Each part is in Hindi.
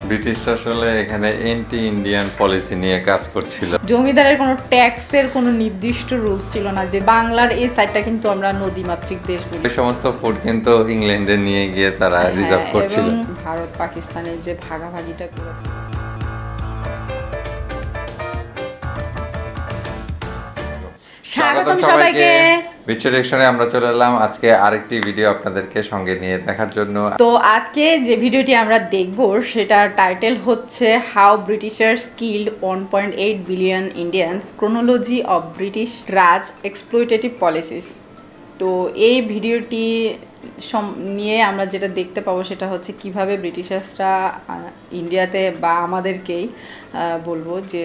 ব্রিটিশ আসলে এখানে এন্টি ইন্ডিয়ান পলিসি নিয়ে কাজ করছিল। জমিদারের কোনো ট্যাক্সের কোনো নির্দিষ্ট রুলস ছিল না যে বাংলার এই সাইডটা কিন্তু আমরা নদীমাতৃক দেশ বলি। এই সমস্ত ফুড কিন্তু ইংল্যান্ডে নিয়ে গিয়ে তারা রিজার্ভ করছিল। ভারত পাকিস্তানের যে ভাগাভাগিটা করেছে। স্বাগতম সবাইকে। ভিডিও ডিরেকশনে আমরা চলে এলাম আজকে আরেকটি ভিডিও আপনাদেরকে সঙ্গে নিয়ে দেখার জন্য। তো আজকে যে ভিডিওটি আমরা দেখব সেটার টাইটেল হচ্ছে how Britishers killed 1.8 billion Indians, chronology of British Raj exploitative policies. তো এই ভিডিওটি নিয়ে আমরা যেটা দেখতে পাবো সেটা হচ্ছে কিভাবে ব্রিটিশার্সরা ইন্ডিয়াতে বা আমাদেরকেই বলবো যে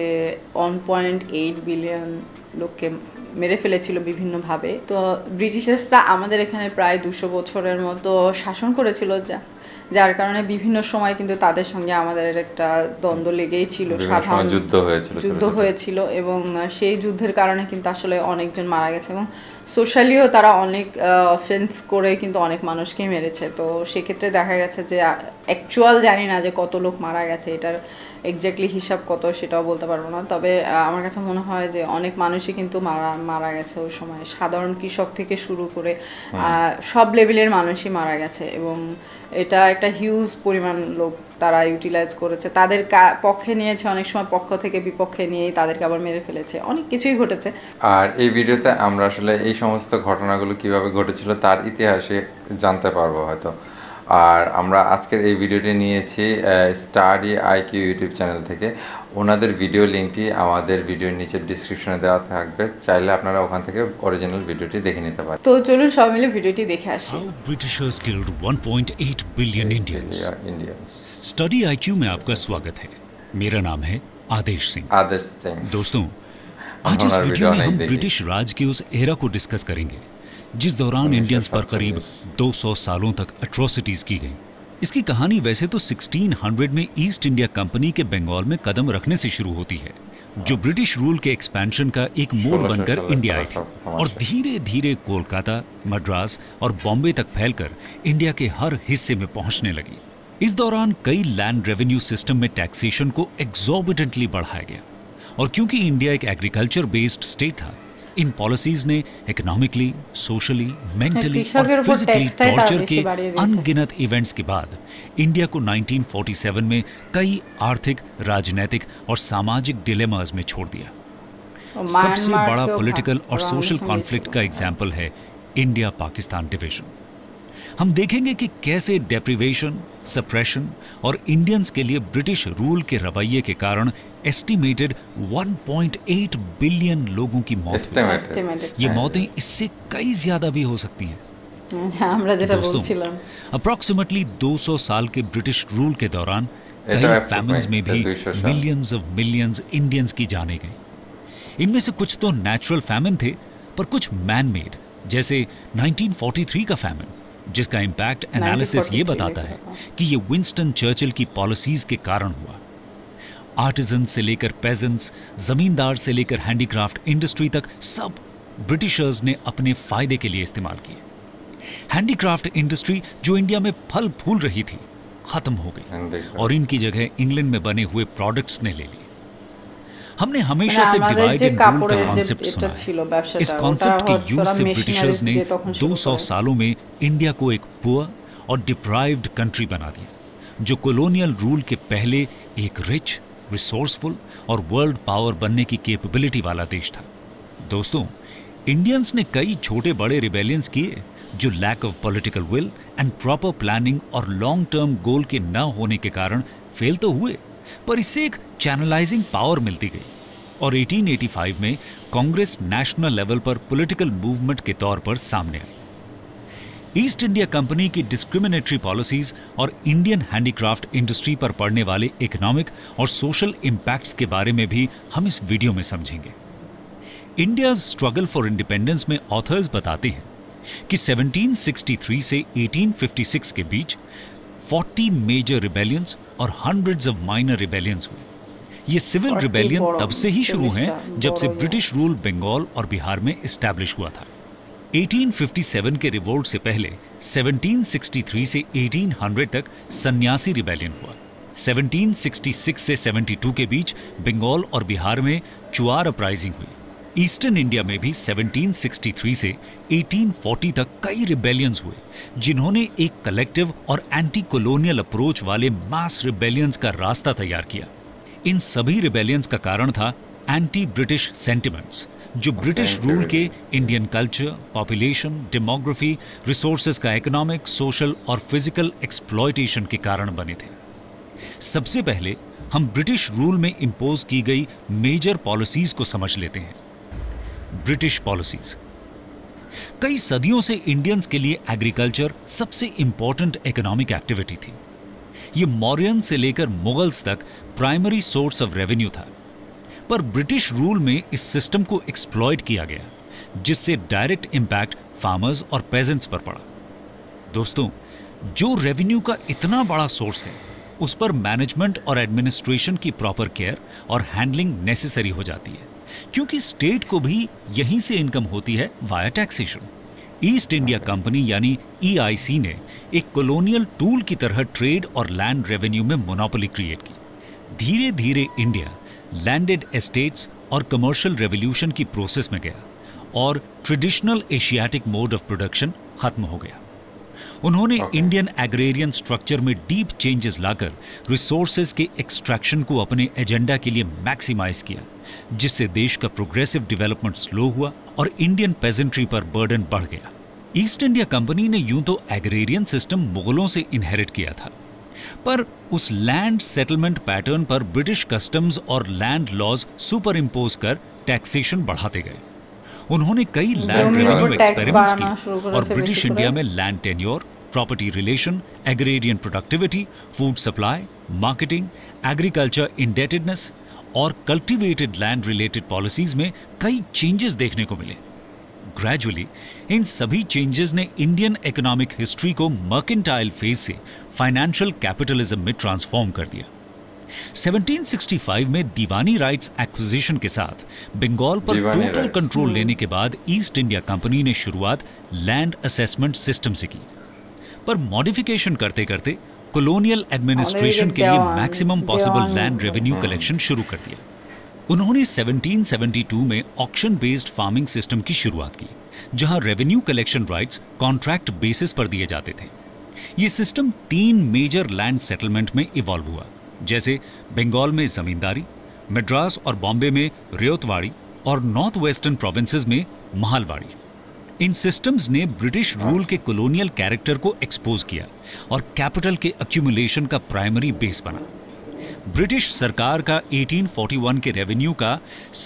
1.8 বিলিয়ন লোককে মেরে ফেলেছিল বিভিন্নভাবে। তো ব্রিটিশার্সরা আমাদের এখানে প্রায় 200 বছরের মতো শাসন করেছিল, যার কারণে বিভিন্ন সময় কিন্তু তাদের সঙ্গে আমাদের একটা দ্বন্দ্ব লেগেই ছিল, সাধারণ যুদ্ধ হয়েছিল এবং সেই যুদ্ধের কারণে কিন্তু আসলে অনেকজন মারা গেছে এবং সোশ্যালিও তারা অনেক অফেন্স করে কিন্তু অনেক মানুষকে মেরেছে। তো সেক্ষেত্রে দেখা গেছে যে অ্যাকচুয়াল জানি না যে কত লোক মারা গেছে, এটার এক্স্যাক্টলি হিসাব কত সেটাও বলতে পারবো না, তবে আমার কাছে মনে হয় যে অনেক মানুষই কিন্তু মারা গেছে ওই সময়। সাধারণ কৃষক থেকে শুরু করে সব লেভেলের মানুষই মারা গেছে এবং এটা একটা হিউজ পরিমাণ লোক তারা ইউটিলাইজ করেছে, তাদের পক্ষে নিয়েছে, অনেক সময় পক্ষ থেকে বিপক্ষে নিয়েই তাদেরকে আবার মেরে ফেলেছে, অনেক কিছুই ঘটেছে। আর এই ভিডিওতে আমরা আসলে এই সমস্ত ঘটনাগুলো কিভাবে ঘটেছিল তার ইতিহাসে জানতে পারবো হয়তো। আর আমরা আজকের এই ভিডিওটি নিয়েছি স্টাডি আইকিউ ইউটিউব চ্যানেল থেকে। ওনাদের ভিডিও লিঙ্কটি আমাদের ভিডিওর নিচে ডিসক্রিপশনে দেওয়া থাকবে, চাইলে আপনারা ওখান থেকে অরিজিনাল ভিডিওটি দেখে নিতে পারেন। তো চলুন সবাই মিলে ভিডিওটি দেখে আসি। How Britishers killed 1.8 billion Indians. Study IQ में आपका स्वागत है। मेरा नाम है आदेश सिंह। दोस्तों, आज इस वीडियो में हम ब्रिटिश राज के उस एरा को डिस्कस करेंगे जिस दौरान इंडियंस पर करीब 200 सालों तक एट्रोसिटीज की गई। इसकी कहानी वैसे तो 1600 में ईस्ट इंडिया कंपनी के बंगाल में कदम रखने से शुरू होती है, जो ब्रिटिश रूल के एक्सपेंशन का एक मोड बनकर इंडिया आई थी और धीरे धीरे कोलकाता, मद्रास और बॉम्बे तक फैलकर इंडिया के हर हिस्से में पहुंचने लगी। इस दौरान कई लैंड रेवेन्यू सिस्टम में टैक्सेशन को एक्सॉर्बिटेंटली बढ़ाया गया और क्योंकि इंडिया एक एग्रीकल्चर बेस्ड स्टेट था, इन पॉलिसीज ने इकोनॉमिकली, सोशली, मेंटली और फिजिकली टॉर्चर के अनगिनत इवेंट्स के बाद इंडिया को 1947 में कई आर्थिक, राजनीतिक और सामाजिक डिलेमास में छोड़ दिया। सबसे बड़ा पॉलिटिकल और सोशल कॉन्फ्लिक्ट का एग्जाम्पल है इंडिया पाकिस्तान डिवीजन। हम देखेंगे कि कैसे डेप्रिवेशन, सप्रेशन और इंडियंस के लिए ब्रिटिश रूल के रवैये के कारण एस्टिमेटेड 1.8 बिलियन लोगों की मौत, ये मौतें इससे कई ज्यादा भी हो सकती हैं। दोस्तों, अप्रॉक्सीमेटली 200 साल के ब्रिटिश रूल के दौरान कई फैमिन्स में भी मिलियंस ऑफ मिलियंस इंडियंस की जानें गई। इनमें से कुछ तो नेचुरल फैमिन थे, पर कुछ मैन मेड, जैसे 1943 का फैमिन, जिसका इम्पैक्ट एनालिसिस ये बताता है कि ये विंस्टन चर्चिल की पॉलिसीज के कारण हुआ। आर्टिजन से लेकर पेजेंट्स, जमींदार से लेकर हैंडीक्राफ्ट इंडस्ट्री तक सब ब्रिटिशर्स ने अपने फायदे के लिए इस्तेमाल किए। हैंडीक्राफ्ट इंडस्ट्री जो इंडिया में फल फूल रही थी, खत्म हो गई और इनकी जगह इंग्लैंड में बने हुए प्रोडक्ट्स ने ले ली। हमने हमेशा से डिवाइड एंड रूल का कॉन्सेप्ट सुना है। इस कॉन्सेप्ट के यूज से ब्रिटिशर्स ने 200 सालों में इंडिया को एक पुअर और डिप्राइव्ड कंट्री बना दिया, जो कॉलोनियल रूल के पहले एक रिच, रिसोर्सफुल और वर्ल्ड पावर बनने की कैपेबिलिटी वाला देश था। दोस्तों, इंडियंस ने कई छोटे बड़े रिबेलियंस किए जो lack of political will and proper planning और लॉन्ग टर्म गोल के न होने के कारण फेल तो हुए, पर इससे एक चैनलाइजिंग पावर मिलती गई और 1885 में कांग्रेस नेशनल लेवल पर पॉलिटिकल मूवमेंट के तौर पर सामने आई। ईस्ट इंडिया कंपनी की डिस्क्रिमिनेटरी पॉलिसीज और इंडियन हैंडीक्राफ्ट इंडस्ट्री पर पड़ने वाले इकोनॉमिक और सोशल इम्पैक्ट्स के बारे में भी हम इस वीडियो में समझेंगे। इंडियाज स्ट्रगल फॉर इंडिपेंडेंस में ऑथर्स बताते हैं कि 1763 से 1856 के बीच 40 मेजर रिबेलियंस और हंड्रेड्स ऑफ माइनर रिबेलियंस हुए। ये सिविल रिबेलियन तब से ही शुरू हैं जब से ब्रिटिश रूल बंगाल और बिहार में एस्टैब्लिश हुआ था। 1857 के रिवोल्ट से पहले 1763 से 1800 तक सन्यासी रिबेलियन हुआ। 1766 से 72 के बीच बंगाल और बिहार में चुआर अपराइजिंग हुई। ईस्टर्न इंडिया में भी 1763 से 1840 तक कई रिबेलियंस हुए, जिन्होंने एक कलेक्टिव और एंटी कॉलोनियल अप्रोच वाले मास रिबेलियंस का रास्ता तैयार किया। इन सभी रिबेलियंस का कारण था एंटी ब्रिटिश सेंटिमेंट्स, जो ब्रिटिश रूल के Indian culture, population, demography, resources का इकोनॉमिक, सोशल और फिजिकल एक्सप्लॉयटेशन के कारण बने थे। सबसे पहले हम ब्रिटिश रूल में इंपोज की गई मेजर पॉलिसीज को समझ लेते हैं। British policies. कई सदियों से इंडियंस के लिए एग्रीकल्चर सबसे इंपॉर्टेंट इकोनॉमिक एक्टिविटी थी। ये मौर्यन से लेकर मुगल्स तक प्राइमरी सोर्स ऑफ रेवेन्यू था, पर ब्रिटिश रूल में इस सिस्टम को एक्सप्लॉइट किया गया, जिससे डायरेक्ट इंपैक्ट फार्मर्स और पेजेंट्स पर पड़ा। दोस्तों, जो रेवेन्यू का इतना बड़ा सोर्स है, उस पर मैनेजमेंट और एडमिनिस्ट्रेशन की प्रॉपर केयर और हैंडलिंग नेसेसरी हो जाती है, क्योंकि स्टेट को भी यहीं से इनकम होती है via taxation. East India Company यानी EIC ने एक कॉलोनियल टूल की तरह ट्रेड और लैंड रेवेन्यू में मोनोपोली क्रिएट की। धीरे धीरे इंडिया लैंडेड एस्टेट्स और कमर्शियल रेवोल्यूशन की प्रोसेस में गया और traditional Asiatic mode of production खत्म हो गया। उन्होंने इंडियन एग्रेरियन स्ट्रक्चर में डीप चेंजेस लाकर रिसोर्सेज के एक्सट्रैक्शन को अपने एजेंडा के लिए मैक्सिमाइज किया, जिससे देश का प्रोग्रेसिव डेवलपमेंट स्लो हुआ और इंडियन पेजेंट्री पर बर्डन बढ़ गया। ईस्ट इंडिया कंपनी ने यूं तो एग्रेरियन सिस्टम मुगलों से इनहेरिट किया था, पर उस लैंड सेटलमेंट पैटर्न पर ब्रिटिश कस्टम्स और लैंड लॉज सुपर इम्पोज कर टैक्सेशन बढ़ाते गए। उन्होंने कई लैंड रेवेन्यू एक्सपेरिमेंट्स किए और ब्रिटिश इंडिया में land tenure, property relation, agrarian productivity, food supply, marketing, agriculture indebtedness और कल्टीवेटेड लैंड रिलेटेड पॉलिसीज में कई चेंजेस देखने को मिले। ग्रेजुअली इन सभी चेंजेस ने इंडियन इकोनॉमिक हिस्ट्री को मर्केंटाइल फेज से फाइनेंशियल कैपिटलिज्म में ट्रांसफॉर्म कर दिया। 1765 में दीवानी राइट्स एक्विजिशन के साथ बंगाल पर टोटल कंट्रोल लेने के बाद ईस्ट इंडिया कंपनी ने शुरुआत लैंड असेसमेंट सिस्टम से की, पर मॉडिफिकेशन करते करते कॉलोनियल एडमिनिस्ट्रेशन के लिए maximum possible land revenue collection शुरू कर दिया। उन्होंने 1772 में ऑक्शन बेस्ड फार्मिंग सिस्टम की शुरुआत की, जहां revenue collection rights contract basis पर दिए जाते थे। यह सिस्टम 3 मेजर लैंड सेटलमेंट में इवॉल्व हुआ, जैसे बंगाल में जमींदारी, मद्रास और बॉम्बे में रेवतवाड़ी और नॉर्थ वेस्टर्न प्रोविंसेस में महालवाड़ी। इन सिस्टम्स ने ब्रिटिश रूल के कॉलोनियल कैरेक्टर को एक्सपोज किया और कैपिटल के एक्यूमुलेशन का प्राइमरी बेस बना। ब्रिटिश सरकार का 1841 के रेवेन्यू का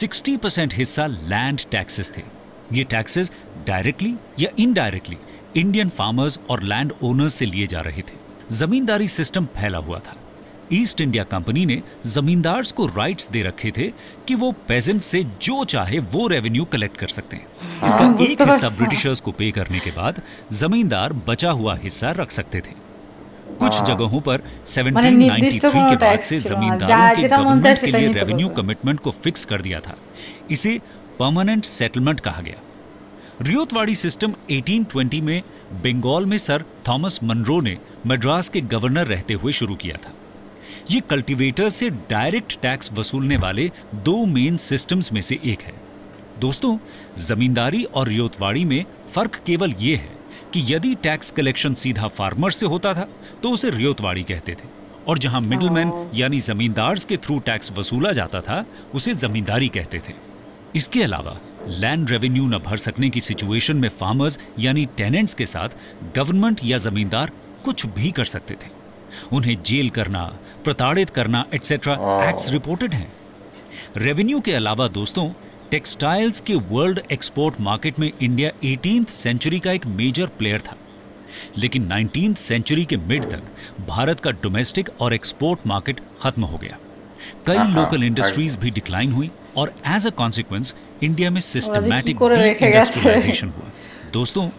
60% हिस्सा लैंड टैक्सेस थे। ये टैक्सेस डायरेक्टली या इनडायरेक्टली इंडियन फार्मर्स और लैंड ओनर्स से लिए जा रहे थे। जमींदारी सिस्टम फैला हुआ था। ईस्ट इंडिया कंपनी ने जमींदार्स को राइट्स दे रखे थे कि वो पेजेंट से जो चाहे वो रेवेन्यू कलेक्ट कर सकते हैं। इसका एक हिस्सा ब्रिटिशर्स को पे करने के बाद जमींदार बचा हुआ हिस्सा रख सकते थे। कुछ जगहों पर 1793 के बाद से जमींदारों के गवर्नमेंट के लिए रेवेन्यू कमिटमेंट को फिक्स कर दिया था। इसे परमानेंट सेटलमेंट कहा गया। रेवतवाड़ी सिस्टम 1820 में बंगाल में सर थॉमस मनरो ने मद्रास के गवर्नर रहते हुए शुरू किया था। ये कल्टीवेटर से डायरेक्ट टैक्स वसूलने वाले 2 मेन सिस्टम्स में से एक है। दोस्तों, जमींदारी और रेवतवाड़ी में फर्क केवल ये है कि यदि टैक्स कलेक्शन सीधा फार्मर से होता था तो उसे रेवतवाड़ी कहते थे, और जहां मिडलमैन यानी जमींदार्स के थ्रू टैक्स वसूला जाता था उसे जमींदारी कहते थे। इसके अलावा लैंड रेवेन्यू न भर सकने की सिचुएशन में फार्मर्स यानी टेनेंट्स के साथ गवर्नमेंट या जमींदार कुछ भी कर सकते थे। उन्हें जेल करना, प्रताड़ित करना एटसेट्रा एक्ट्स रिपोर्टेड हैं। रेवेन्यू के अलावा दोस्तों, टेक्सटाइल्स के वर्ल्ड एक्सपोर्ट मार्केट में इंडिया 18th सेंचुरी का एक मेजर प्लेयर था, लेकिन 19th सेंचुरी के मिड तक भारत का डोमेस्टिक और एक्सपोर्ट मार्केट खत्म हो गया। कई लोकल इंडस्ट्रीज भी डिक्लाइन हुई और एज अ कॉन्सिक्वेंस इंडिया में सिस्टमैटिक इंडस्ट्रियलाइजेशन हुआ। दोस्तों,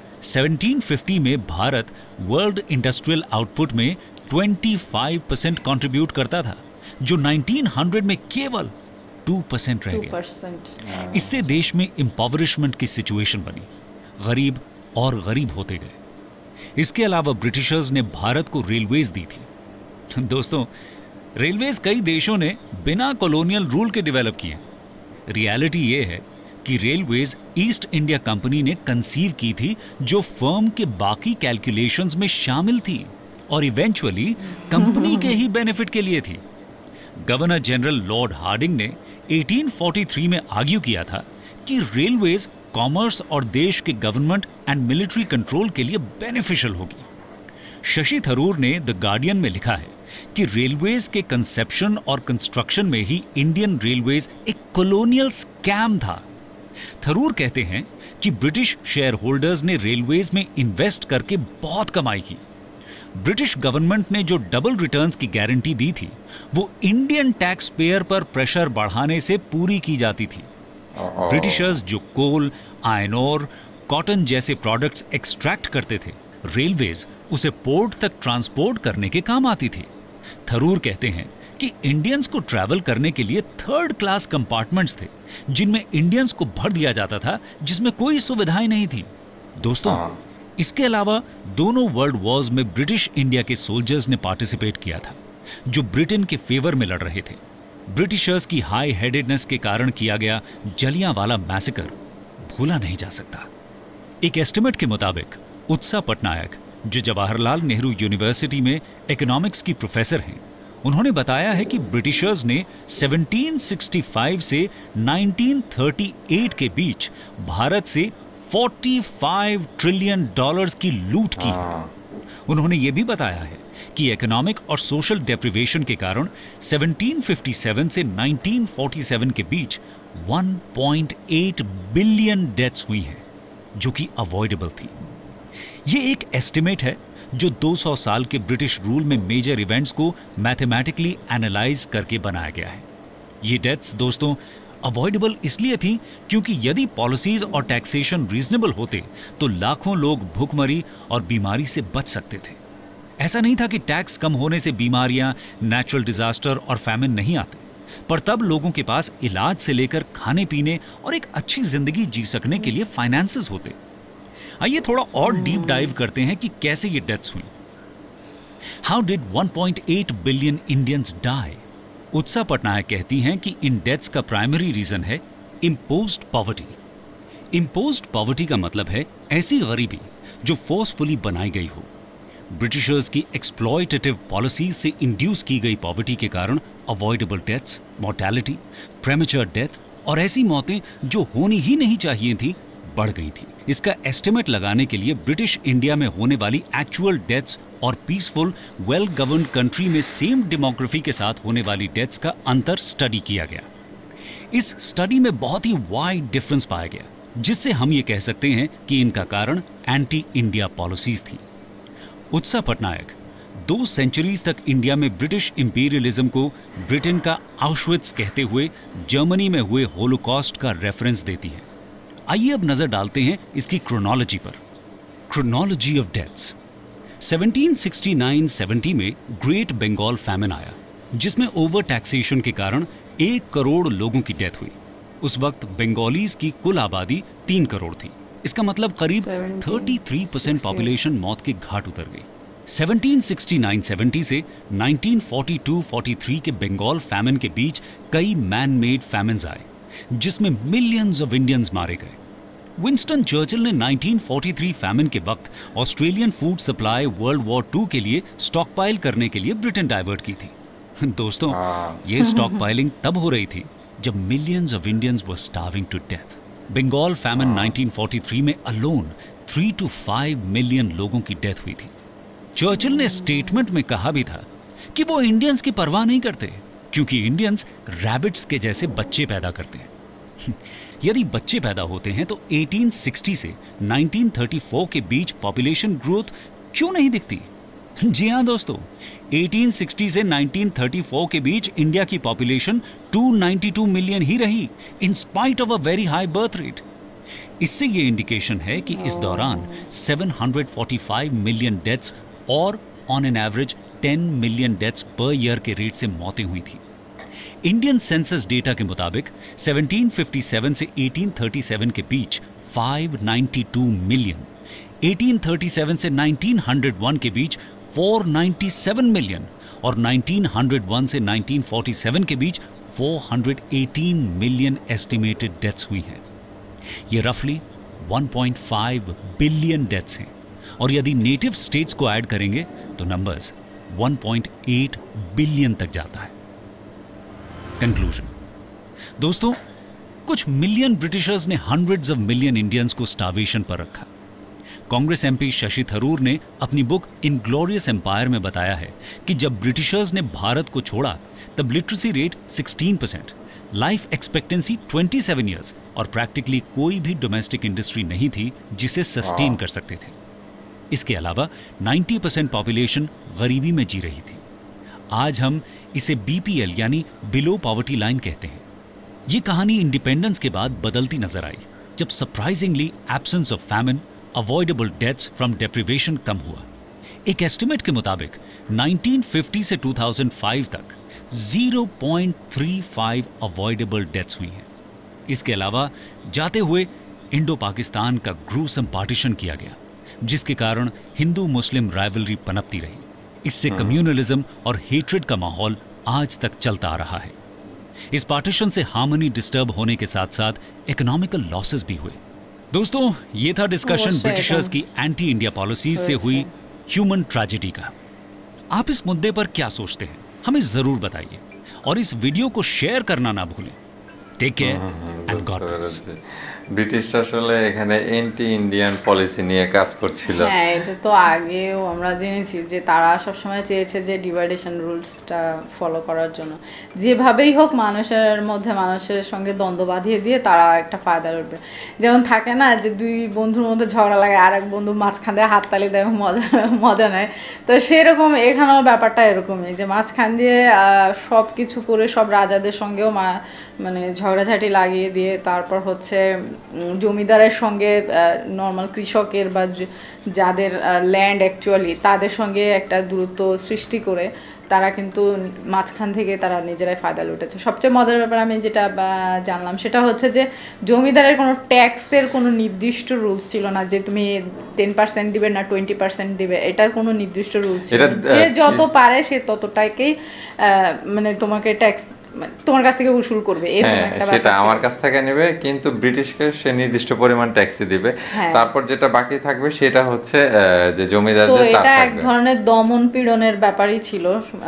1750 में भारत वर्ल्ड इंडस्ट्रियल आउटपुट में 25% कंट्रीब्यूट करता था, जो 1900 में केवल 2% रह गया। इससे देश में इम्पॉवरिशमेंट की सिचुएशन बनी, गरीब और गरीब होते गए। इसके अलावा ब्रिटिशर्स ने भारत को रेलवेज दी थी। दोस्तों, रेलवेज कई देशों ने बिना कॉलोनियल रूल के डेवलप किए। रियलिटी ये है कि रेलवेज ईस्ट इंडिया कंपनी ने कंसीव की थी, जो फर्म के बाकी कैलकुलेशंस में शामिल थी और इवेंचुअली कंपनी के ही बेनिफिट के लिए थी। गवर्नर जनरल लॉर्ड हार्डिंग ने 1843 में आर्ग्यू किया था कि रेलवेज कॉमर्स और देश के गवर्नमेंट एंड मिलिट्री कंट्रोल के लिए बेनिफिशियल होगी। शशि थरूर ने द गार्डियन में लिखा है कि रेलवेज के कंसेप्शन और कंस्ट्रक्शन में ही इंडियन रेलवेज एक कॉलोनियल स्कैम था। थरूर कहते हैं कि ब्रिटिश शेयर होल्डर्स ने रेलवेज में इन्वेस्ट करके बहुत कमाई की। ब्रिटिश गवर्नमेंट ने जो डबल रिटर्न्स की गारंटी दी थी, वो इंडियन टैक्स पेयर पर प्रेशर बढ़ाने से पूरी की जाती थी। ब्रिटिशर्स जो कोल, आयरन ओर, कॉटन जैसे प्रोडक्ट्स एक्सट्रैक्ट करते थे, रेलवेज उसे पोर्ट तक ट्रांसपोर्ट करने के काम आती थी। थरूर कहते हैं कि इंडियंस को ट्रैवल करने के लिए थर्ड क्लास कंपार्टमेंट्स थे, जिनमें इंडियंस को भर दिया जाता था, जिसमें कोई सुविधाएं नहीं थी। दोस्तों, इसके अलावा दोनों वर्ल्ड वॉर्स में ब्रिटिश इंडिया के सोल्जर्स ने पार्टिसिपेट किया था, जो ब्रिटेन के फेवर में लड़ रहे थे। ब्रिटिशर्स की हाई हेडेडनेस के कारण किया गया जलियांवाला मैसेकर भूला नहीं जा सकता। एक एस्टिमेट के मुताबिक उत्सा पटनायक, जो जवाहरलाल नेहरू यूनिवर्सिटी में इकोनॉमिक्स की प्रोफेसर हैं, उन्होंने बताया है कि ब्रिटिशर्स ने 1765 से 1938 के बीच भारत से $45 ट्रिलियन की लूट की है। उन्होंने ये भी बताया है कि इकोनॉमिक और सोशल डेप्रिवेशन के कारण 1757 से 1947 के बीच 1.8 बिलियन डेथ्स हुई हैं, जो कि अवॉइडेबल थी। ये एक एस्टिमेट है जो 200 साल के ब्रिटिश रूल में मेजर इवेंट्स को मैथमेटिकली एनालाइज करके बनाया गया है। ये डेथ्स दोस्तों अवॉइडेबल इसलिए थी क्योंकि यदि पॉलिसीज और टैक्सेशन रीजनेबल होते तो लाखों लोग भूखमरी और बीमारी से बच सकते थे। ऐसा नहीं था कि टैक्स कम होने से बीमारियां, नेचुरल डिजास्टर और फैमिन नहीं आते, पर तब लोगों के पास इलाज से लेकर खाने पीने और एक अच्छी जिंदगी जी सकने के लिए फाइनेंसेस होते। आइए थोड़ा और डीप डाइव करते हैं कि कैसे ये डेथ्स हुई। How did 1.8 billion Indians die? Utsa Patnaik कहती हैं कि इन डेथ्स का प्राइमरी रीजन है इम्पोज्ड पॉवर्टी। इम्पोज्ड पॉवर्टी का मतलब है ऐसी गरीबी जो फोर्सफुली बनाई गई हो। ब्रिटिशर्स की एक्सप्लॉयटेटिव पॉलिसीज से इंड्यूस की गई पॉवर्टी के कारण avoidable deaths, mortality, premature death और ऐसी मौतें जो होनी ही नहीं चाहिए थी बढ़ गई थी। इसका एस्टिमेट लगाने के लिए ब्रिटिश इंडिया में होने वाली एक्चुअल डेथ्स और पीसफुल वेल गवर्न्ड कंट्री में सेम डेमोग्राफी के साथ होने वाली डेथ्स का अंतर स्टडी किया गया। इस स्टडी में बहुत ही वाइड डिफरेंस पाया गया, जिससे हम ये कह सकते हैं कि इनका कारण एंटी इंडिया पॉलिसीज थी। उत्सा पटनायक 2 सेंचुरीज तक इंडिया में ब्रिटिश इंपीरियलिज्म को ब्रिटेन का आउशविट्स कहते हुए जर्मनी में हुए होलोकॉस्ट का रेफरेंस देती है। आइए अब नजर डालते हैं इसकी क्रोनोलॉजी पर। Chronology of deaths. 1769-70 में ग्रेट बंगाल फैमिन आया, जिसमें ओवर टैक्सेशन के कारण 1 करोड़ लोगों की डेथ हुई। उस वक्त बंगालीज की कुल आबादी 3 करोड़ थी। इसका मतलब करीब 33% पॉपुलेशन मौत के घाट उतर गई। 1769-70 से 1942-43 के बंगाल फैमिन के बीच कई मैन मेड फैमिन्स आए, जिसमें मिलियंस ऑफ इंडियंस मारे गए। विंस्टन चर्चिल ने 1943 फैमिन के वक्त Australian food supply world war 2 के लिए स्टॉकपाइल करने के लिए ब्रिटेन डाइवर्ट की थी। दोस्तों, ये स्टॉकपाइलिंग तब हो रही थी जब millions of Indians were starving to death. Bengal famine 1943 में अलोन 3 to 5 मिलियन लोगों की डेथ हुई थी। चर्चिल ने स्टेटमेंट में कहा भी था कि वो इंडियंस की परवाह नहीं करते, क्योंकि इंडियंस रैबिट्स के जैसे बच्चे पैदा करते हैं। यदि बच्चे पैदा होते हैं तो 1860 से 1934 के बीच पॉपुलेशन ग्रोथ क्यों नहीं दिखती? जी हाँ दोस्तों, 1860 से 1934 के बीच इंडिया की पॉपुलेशन 292 मिलियन ही रही, in spite of a very high birth rate. इससे ये इंडिकेशन है कि इस दौरान 745 मिलियन डेथ्स और on an average 10 million deaths per year के रेट से मौतें हुई थी। इंडियन सेंसस डेटा के मुताबिक 1757 से 1837 के बीच 592 मिलियन, 1837 से 1901 के बीच 497 मिलियन और 1901 से 1947 के बीच 418 मिलियन एस्टिमेटेड डेथ्स हुई हैं। ये रफली 1.5 बिलियन डेथ्स हैं और यदि नेटिव स्टेट्स को ऐड करेंगे तो नंबर्स 1.8 बिलियन तक जाता है। कंक्लूजन दोस्तों, कुछ मिलियन ब्रिटिशर्स ने हंड्रेड्स ऑफ मिलियन इंडियंस को स्टार्वेशन पर रखा। कांग्रेस एमपी शशि थरूर ने अपनी बुक इनग्लोरियस एम्पायर में बताया है कि जब ब्रिटिशर्स ने भारत को छोड़ा तब literacy rate 16%, life expectancy 27 years और प्रैक्टिकली कोई भी डोमेस्टिक इंडस्ट्री नहीं थी जिसे सस्टेन कर सकते थे। इसके अलावा 90% पॉपुलेशन गरीबी में जी रही थी। आज हम इसे बीपीएल यानी बिलो पॉवर्टी लाइन कहते हैं। ये कहानी इंडिपेंडेंस के बाद बदलती नजर आई जब surprisingly absence of famine, avoidable deaths from deprivation कम हुआ। एक एस्टिमेट के मुताबिक 1950 से 2005 तक 0.35 अवॉइडेबल डेथ्स हुई हैं। इसके अलावा जाते हुए इंडो पाकिस्तान का ग्रूसम पार्टीशन किया गया, जिसके कारण हिंदू मुस्लिम राइवलरी पनपती रही। इससे कम्युनलिज्म और हेट्रेड का माहौल आज तक चलता आ रहा है। इस पार्टीशन से हार्मनी डिस्टर्ब होने के साथ साथ इकोनॉमिकल लॉसेस भी हुए। दोस्तों, ये था डिस्कशन ब्रिटिशर्स की एंटी इंडिया पॉलिसीज से हुई ह्यूमन ट्रेजेडी का। आप इस मुद्दे पर क्या सोचते हैं, हमें जरूर बताइए और इस वीडियो को शेयर करना ना भूलें। Take care and God bless. British আসলে এখানে এন্টি ইন্ডিয়ান পলিসি নিয়ে কাজ করছিল। হ্যাঁ, এটা তো আগেও আমরা জেনেছি যে তারা সবসময় চেয়েছে যে ডিভাইডেশন রুলসটা ফলো করার জন্য যেভাবেই হোক মানুষের মধ্যে মানুষের সঙ্গে দ্বন্দ্ব বাঁধিয়ে দিয়ে তারা একটা ফায়দা উঠবে। যেমন থাকে না যে দুই বন্ধুর মধ্যে ঝগড়া লাগে, আর এক বন্ধু মাঝখান দিয়ে হাততালি দেয়, মজা নেয়। তো সেরকম এখানেও ব্যাপারটা এরকমই যে মাঝখান দিয়ে সব কিছু করে সব রাজাদের সঙ্গেও মানে ঝগড়াঝাটি লাগিয়ে দিয়ে তারপর হচ্ছে জমিদারের সঙ্গে নর্মাল কৃষকের বা যাদের ল্যান্ড অ্যাকচুয়ালি তাদের সঙ্গে একটা দূরত্ব সৃষ্টি করে তারা কিন্তু মাঝখান থেকে তারা নিজেরাই ফায়দা লুটেছে। সবচেয়ে মজার ব্যাপার আমি যেটা জানলাম সেটা হচ্ছে যে জমিদারের কোনো ট্যাক্সের কোনো নির্দিষ্ট রুলস ছিল না যে তুমি 10% দিবে না 20% দিবে, এটার কোনো নির্দিষ্ট রুলস ছিল না। যে যত পারে সে ততটাকেই মানে তোমাকে ট্যাক্স তোমার কাছ থেকে উসুল করবে, সেটা আমার কাছ থেকে নেবে, কিন্তু ব্রিটিশকে সে নির্দিষ্ট পরিমাণ ট্যাক্স দিবে। তারপর যেটা বাকি থাকবে সেটা হচ্ছে যে জমিদারদের। তো এটা এক ধরনের দমন পীড়নের ব্যাপারই ছিল।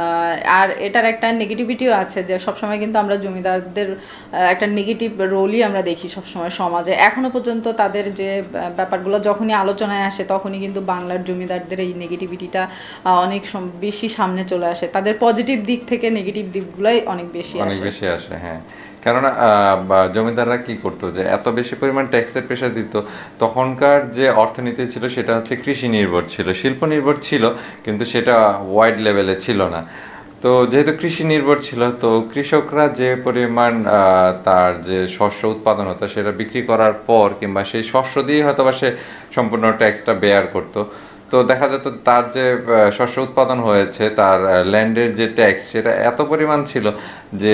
আর এটার একটা নেগেটিভিটিও আছে যে সবসময় কিন্তু আমরা জমিদারদের একটা নেগেটিভ রোলই আমরা দেখি সবসময় সমাজে। এখনো পর্যন্ত তাদের যে ব্যাপারগুলো যখনই আলোচনায় আসে তখনই কিন্তু বাংলার জমিদারদের এই নেগেটিভিটিটা অনেক বেশি সামনে চলে আসে। তাদের পজিটিভ দিক থেকে নেগেটিভ দিকগুলোই অনেক বেশি আসে। হ্যাঁ, কারণ জমিদাররা কি করতো যে এত বেশি পরিমাণ ট্যাক্সের প্রেশার দিত। তখনকার যে অর্থনীতি ছিল সেটা হচ্ছে কৃষি নির্ভর ছিল, শিল্প নির্ভর ছিল, কিন্তু সেটা ওয়াইড লেভেলে ছিল না। তো যেহেতু কৃষি নির্ভর ছিল, তো কৃষকরা যে পরিমাণ তার যে শস্য উৎপাদন হতো সেটা বিক্রি করার পর কিংবা সেই শস্য দিয়ে হয়তো বা সে সম্পূর্ণ ট্যাক্সটা বেয়ার করতো। তো দেখা যেত তার যে শস্য উৎপাদন হয়েছে তার ল্যান্ডের যে ট্যাক্স সেটা এত পরিমাণ ছিল যে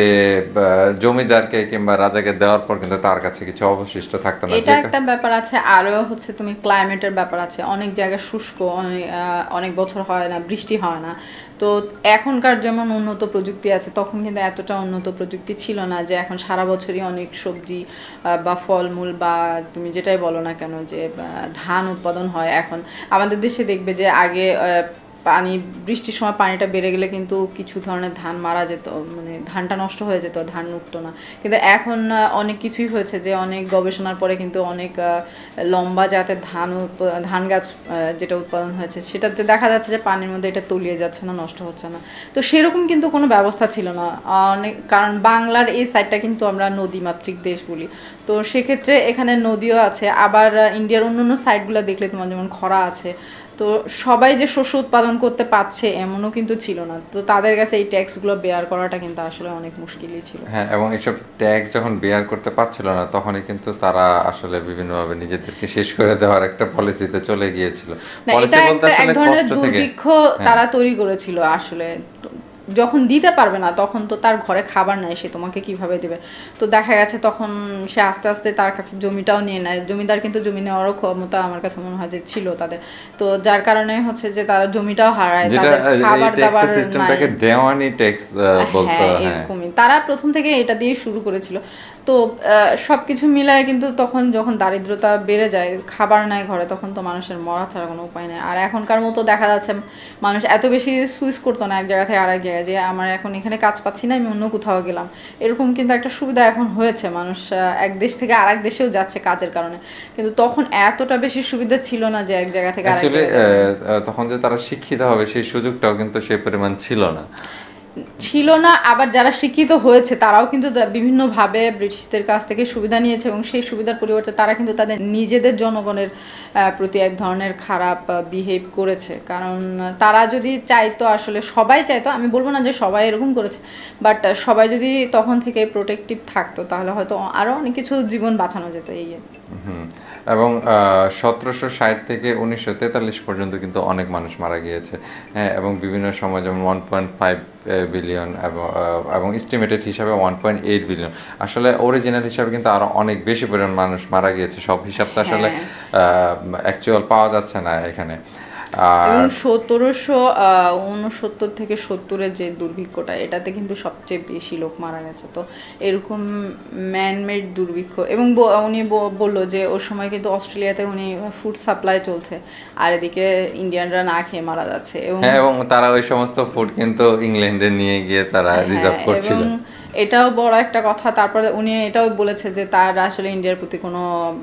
জমিদারকে কিংবা রাজাকে দেওয়ার পর কিন্তু তার কাছে কিছু অবশিষ্ট থাকতো না। এটা একটা ব্যাপার আছে। আরও হচ্ছে তুমি ক্লাইমেটের ব্যাপার আছে, অনেক জায়গায় শুষ্ক, অনেক বছর হয় না, বৃষ্টি হয় না। তো এখনকার যেমন উন্নত প্রযুক্তি আছে, তখন কিন্তু এতটা উন্নত প্রযুক্তি ছিল না যে এখন সারা বছরই অনেক সবজি বা ফলমূল বা তুমি যেটাই বলো না কেন যে ধান উৎপাদন হয়। এখন আমাদের দেশে দেখবে যে আগে পানি বৃষ্টির সময় পানিটা বেড়ে গেলে কিন্তু কিছু ধরনের ধান মারা যেত, মানে ধানটা নষ্ট হয়ে যেত, ধান উঠতো না। কিন্তু এখন অনেক কিছুই হয়েছে যে অনেক গবেষণার পরে কিন্তু অনেক লম্বা জাতের ধান গাছ যেটা উৎপাদন হয়েছে সেটাতে দেখা যাচ্ছে যে পানির মধ্যে এটা তলিয়ে যাচ্ছে না, নষ্ট হচ্ছে না। তো সেরকম কিন্তু কোনো ব্যবস্থা ছিল না অনেক, কারণ বাংলার এই সাইডটা কিন্তু আমরা নদীমাতৃক দেশ বলি। তো সেক্ষেত্রে এখানে নদীও আছে, আবার ইন্ডিয়ার অন্যান্য সাইডগুলো দেখলে তোমার যেমন খরা আছে। তো সবাই যে শস্য উৎপাদন করতে পারছে এমনও কিন্তু ছিল না। তো তাদের কাছে এই ট্যাক্সগুলো বেয়ার করাটা কিন্তু আসলে অনেক মুশকিলই ছিল। হ্যাঁ, এবং এইসব ট্যাক্স যখন বেয়ার করতে পারছিল না তখনই কিন্তু তারা আসলে বিভিন্নভাবে নিজেদেরকে শেষ করে দেওয়ার একটা পলিসিতে চলে গিয়েছিল। পলিসি বলতে আসলে কষ্ট থেকে দুর্ভিক্ষ তারা তৈরি করেছিল আসলে। যখন দিতে পারবে না তখন তো তার ঘরে খাবার নাই, সে তোমাকে কিভাবে দেবে। তো দেখা গেছে তখন সে আস্তে আস্তে তার কাছে জমিটাও নিয়ে নেয়। জমিদার কিন্তু জমি নেওয়ারও ক্ষমতা আমার কাছে মনে হয় যে ছিল তাদের, তো যার কারণে হচ্ছে যে তারা জমিটাও হারায়, তাদের খাবার দাবার নাই, দেওয়ানি ট্যাক্স বলতো, এরকমই তারা প্রথম থেকে এটা দিয়ে শুরু করেছিল। তো সবকিছু মিলায় কিন্তু তখন যখন দারিদ্রতা বেড়ে যায়, খাবার নাই ঘরে, তখন তো মানুষের মরা ছাড়া কোনো উপায় নেই। আর এখনকার মতো দেখা যাচ্ছে মানুষ এত বেশি সুইচ করতো না এক জায়গা থেকে আরেক জায়গায়, যে আমার এখন এখানে কাজ পাচ্ছি না, আমি অন্য কোথাও গেলাম, এরকম কিন্তু একটা সুবিধা এখন হয়েছে। মানুষ এক দেশ থেকে আরেক দেশেও যাচ্ছে কাজের কারণে, কিন্তু তখন এতটা বেশি সুবিধা ছিল না যে এক জায়গা থেকে আরেক জায়গায়। তখন যে তারা শিক্ষিত হবে সেই সুযোগটাও কিন্তু সেই পরিমাণ ছিল না। আবার যারা শিক্ষিত হয়েছে তারাও কিন্তু বিভিন্নভাবে ব্রিটিশদের কাছ থেকে সুবিধা নিয়েছে, এবং সেই সুবিধার পরিবর্তে তারা কিন্তু তাদের নিজেদের জনগণের প্রতি এক ধরনের খারাপ বিহেভ করেছে। কারণ তারা যদি চাইতো, আসলে সবাই চাইতো, আমি বলবো না যে সবাই এরকম করেছে, বাট সবাই যদি তখন থেকে প্রোটেক্টিভ থাকতো তাহলে হয়তো আরও অনেক কিছু জীবন বাঁচানো যেত। এই এবং 1760 থেকে 1943 পর্যন্ত কিন্তু অনেক মানুষ মারা গিয়েছে, হ্যাঁ, এবং বিভিন্ন সময় যেমন 1.5 বিলিয়ন এবং এস্টিমেটেড হিসাবে 1.8 বিলিয়ন, আসলে অরিজিনাল হিসাবে কিন্তু আরো অনেক বেশি পরিমাণ মানুষ মারা গিয়েছে। সব হিসাবটা আসলে অ্যাকচুয়াল পাওয়া যাচ্ছে না এখানে। এবং 1769 থেকে 70-এর যে দুর্ভিক্ষটা, এটাতে কিন্তু সবচেয়ে বেশি লোক মারা গেছে। তো এরকম ম্যানমেড দুর্ভিক্ষ, এবং উনি বললো যে ওর সময় কিন্তু অস্ট্রেলিয়াতে উনি ফুড সাপ্লাই চলছে, আর এদিকে ইন্ডিয়ানরা না খেয়ে মারা যাচ্ছে, এবং তারা ওই সমস্ত ফুড কিন্তু ইংল্যান্ডে নিয়ে গিয়ে তারা রিজার্ভ করছিল। এটাও বড় একটা কথা। তারপরে উনি এটাও বলেছে যে তার আসলে ইন্ডিয়ার প্রতি কোনো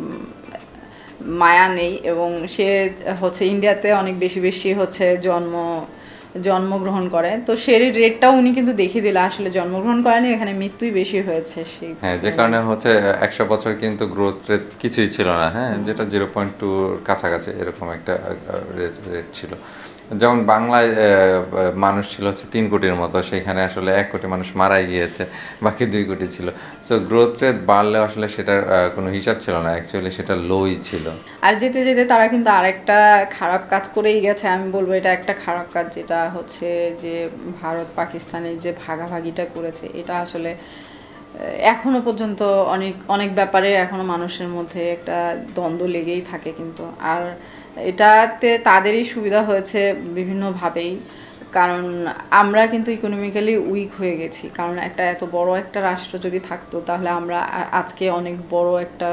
মায়া নেই, এবং সে হচ্ছে ইন্ডিয়াতে অনেক বেশি বেশি হচ্ছে জন্মগ্রহণ করে। তো সেই রেটটাও উনি কিন্তু দেখিয়ে দিলে আসলে জন্মগ্রহণ করেনি, এখানে মৃত্যুই বেশি হয়েছে। সেই যে কারণে হচ্ছে 100 বছর কিন্তু গ্রোথ রেট কিছুই ছিল না, হ্যাঁ, যেটা 0.2 কাছাকাছি এরকম একটা রেট ছিল। যেমন বাংলায় মানুষ ছিল হচ্ছে 3 কোটির মতো, সেখানে আসলে 1 কোটি মানুষ মারাই গিয়েছে, বাকি 2 কোটি ছিল। সো গ্রোথ রেট বাড়লে আসলে সেটার কোনো হিসাব ছিল না, অ্যাকচুয়ালি সেটা লোই ছিল। আর যেতে যেতে তারা কিন্তু আরেকটা খারাপ কাজ করেই গেছে, আমি বলবো এটা একটা খারাপ কাজ, যেটা হচ্ছে যে ভারত পাকিস্তানের যে ভাগাভাগিটা করেছে, এটা আসলে এখনো পর্যন্ত অনেক ব্যাপারে এখনো মানুষের মধ্যে একটা দ্বন্দ্ব লেগেই থাকে কিন্তু। আর এটাতে তাদেরই সুবিধা হয়েছে বিভিন্নভাবেই, কারণ আমরা কিন্তু ইকোনমিক্যালি উইক হয়ে গেছি। কারণ এত বড় একটা রাষ্ট্র যদি থাকতো তাহলে আমরা আজকে অনেক বড় একটা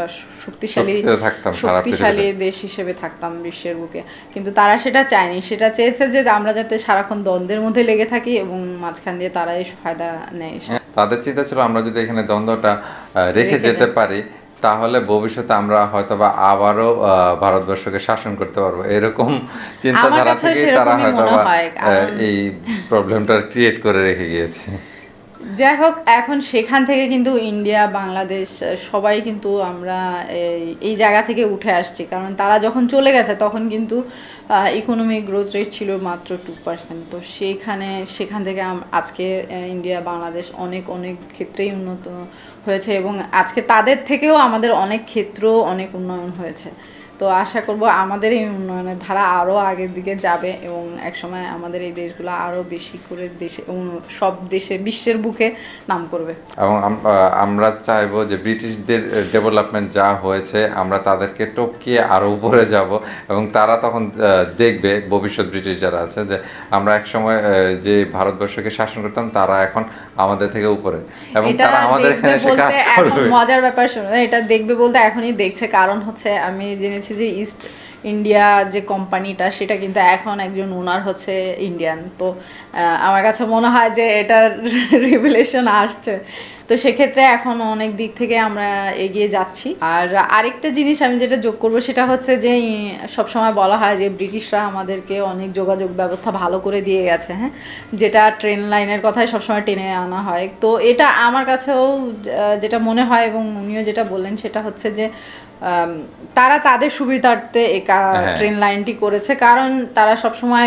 শক্তিশালী দেশ হিসেবে থাকতাম বিশ্বের বুকে, কিন্তু তারা সেটা চায়নি। সেটা চেয়েছে যে আমরা যাতে সারাক্ষণ দ্বন্দ্বের মধ্যে লেগে থাকি, এবং মাঝখান দিয়ে তারাই ফায়দা নেয়। তাদের চিন্তা ছিল আমরা যদি এখানে দ্বন্দ্বটা রেখে যেতে পারি তাহলে ভবিষ্যতে আমরা হয়তোবা আবারও ভারতবর্ষকে শাসন করতে পারবো, এরকম চিন্তাধারা থেকে তারা হয়তোবা এই প্রবলেমটা ক্রিয়েট করে রেখে গিয়েছে। যাই হোক, এখন সেখান থেকে কিন্তু ইন্ডিয়া, বাংলাদেশ সবাই কিন্তু আমরা এই জায়গা থেকে উঠে আসছি। কারণ তারা যখন চলে গেছে তখন কিন্তু ইকোনমিক গ্রোথ রেট ছিল মাত্র 2%। তো সেখান থেকে আজকে ইন্ডিয়া, বাংলাদেশ অনেক ক্ষেত্রেই উন্নত হয়েছে, এবং আজকে তাদের থেকেও আমাদের অনেক ক্ষেত্র অনেক উন্নয়ন হয়েছে। তো আশা করব আমাদের এই উন্নয়নের ধারা আরও আগের দিকে যাবে, এবং একসময় আমাদের এই দেশগুলো আরও বেশি করে সব দেশে বিশ্বের বুকে নাম করবে। এবং আমরা চাইবো যে ব্রিটিশদের ডেভেলপমেন্ট যা হয়েছে আমরা তাদেরকে টপকিয়ে আরও উপরে যাব, এবং তারা তখন দেখবে, ভবিষ্যৎ ব্রিটিশ যারা আছে, যে আমরা একসময় যে ভারতবর্ষকে শাসন করতাম তারা এখন আমাদের থেকে উপরে, এবং তারা আমাদের এখানে এসে কাজ করবে। মজার ব্যাপার শুনো, এটা দেখবে বলতে এখনই দেখছে। কারণ হচ্ছে আমি জেনেছি যে ইস্ট ইন্ডিয়া যে কোম্পানিটা, সেটা কিন্তু এখন একজন ওনার হচ্ছে ইন্ডিয়ান। তো আমার কাছে মনে হয় যে এটার রিভিলেশন আসছে। তো সেক্ষেত্রে এখন অনেক দিক থেকে আমরা এগিয়ে যাচ্ছি। আর আরেকটা জিনিস আমি যেটা যোগ করবো সেটা হচ্ছে যে সবসময় বলা হয় যে ব্রিটিশরা আমাদেরকে অনেক যোগাযোগ ব্যবস্থা ভালো করে দিয়ে গেছে, হ্যাঁ, যেটা ট্রেন লাইনের কথাই সবসময় টেনে আনা হয়। তো এটা আমার কাছেও যেটা মনে হয়, এবং উনিও যেটা বললেন, সেটা হচ্ছে যে তারা তাদের সুবিধার্থে এই ট্রেন লাইনটি করেছে। কারণ তারা সবসময়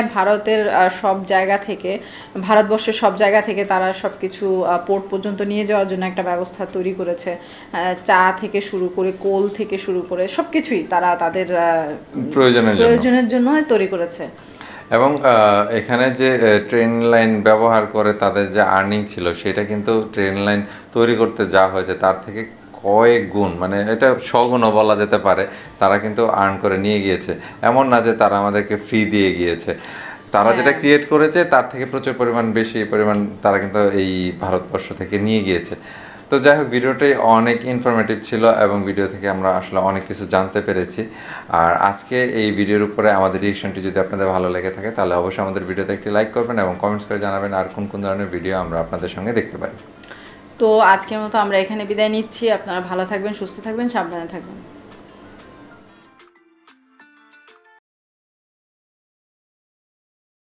ভারতবর্ষের সব জায়গা থেকে তারা সবকিছু পোর্ট পর্যন্ত নিয়ে যাওয়ার জন্য একটা ব্যবস্থা তৈরি করেছে। চা থেকে শুরু করে, কোল থেকে শুরু করে সবকিছুই তারা তাদের প্রয়োজনের জন্য তৈরি করেছে। এবং এখানে যে ট্রেন লাইন ব্যবহার করে তাদের যে আর্নিং ছিল সেটা কিন্তু ট্রেন লাইন তৈরি করতে যা হয়েছে তার থেকে কয়েক গুণ, মানে এটা শগুণও বলা যেতে পারে, তারা কিন্তু আর্ন করে নিয়ে গিয়েছে। এমন না যে তারা আমাদেরকে ফ্রি দিয়ে গিয়েছে, তারা যেটা ক্রিয়েট করেছে তার থেকে প্রচুর পরিমাণ বেশি পরিমাণ তারা কিন্তু এই ভারতবর্ষ থেকে নিয়ে গিয়েছে। তো যাই হোক, ভিডিওটাই অনেক ইনফরমেটিভ ছিল এবং ভিডিও থেকে আমরা আসলে অনেক কিছু জানতে পেরেছি। আর আজকে এই ভিডিওর উপরে আমাদের রিয়েকশনটি যদি আপনাদের ভালো লেগে থাকে তাহলে অবশ্যই আমাদের ভিডিওতে একটি লাইক করবেন এবং কমেন্টস করে জানাবেন আর কোন কোন ধরনের ভিডিও আমরা আপনাদের সঙ্গে দেখতে পাই। তো আজকের মতো আমরা এখানে বিদায় নিচ্ছি। আপনারা ভালো থাকবেন, সুস্থ থাকবেন, সাবধানে থাকবেন।